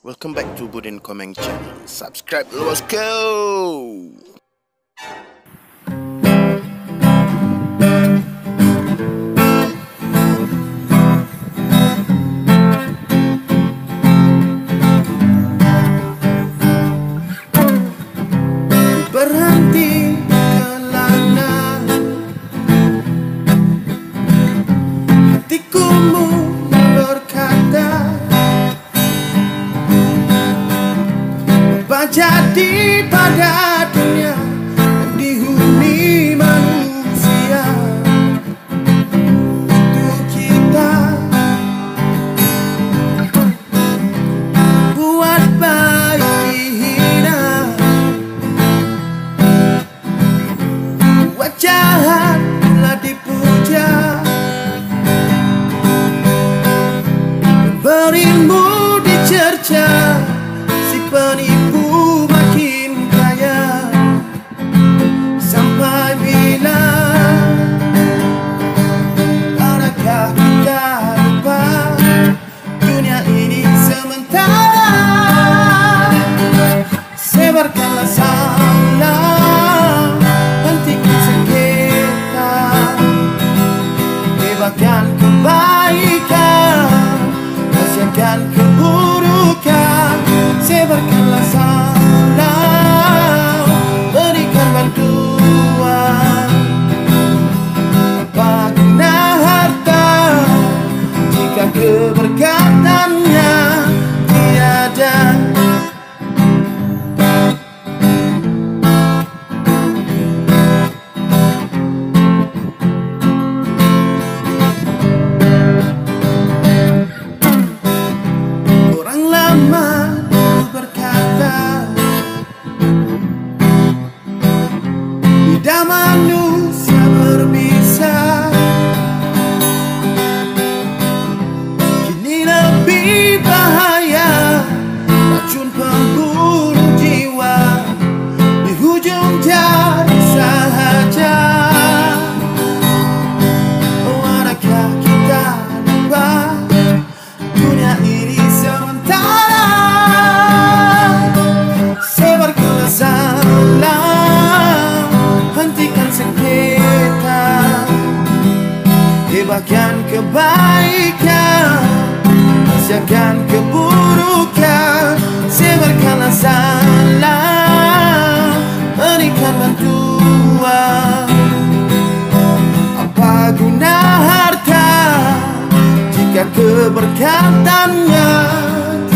Welcome back to Budin Komeng channel. Subscribe, let's go. Berhenti kelana hatiku berkata apa jadi pada dunia yang dihuni manusia. Untuk kita buat baik dihina, buat jahat telah dipuja, berilmu dicerca, si penipu makin kaya. Sampai bila adakah kita lupa dunia ini sementara? Sebarkanlah salam, hentikan sengketa, hebatkan kebaikan, rahasiakan keburukan. Sebarkanlah salam, berikan bantuan. Apa guna harta jika keberkatannya tiada? Orang lama berkata lidah manusia berbisa, kini lebih bahaya racun pembunuh jiwa di hujung jari sahaja. Oh, adakah kita lupa dunia ini sementara? Sebarkanlah salam, hentikan sengketa, hebatkan kebaikan, rahasiakan keburukan. Sebarkanlah salam, berikan bantuan. Apa guna harta jika keberkatannya